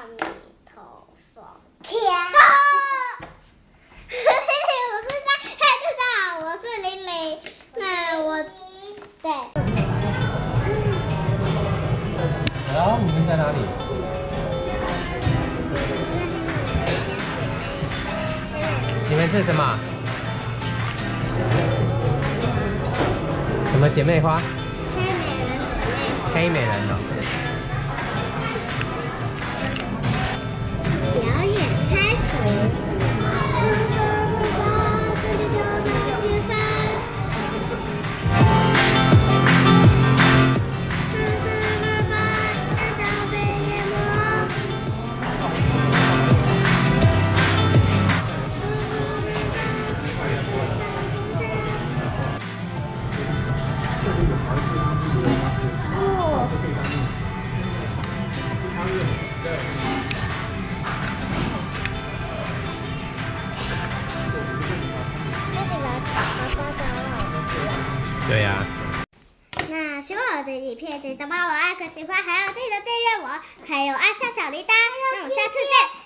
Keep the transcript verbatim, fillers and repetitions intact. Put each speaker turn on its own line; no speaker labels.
米头佛天。我是在嗨，大家好，我是玲玲。那我对。
好，我们在哪里？你们是什么？什么姐妹花？黑美人哦。
表演开始。
对呀、啊。
那喜欢我的影片，记得帮我按个喜欢，还有记得订阅我，还有按上小铃铛。那我们下次见。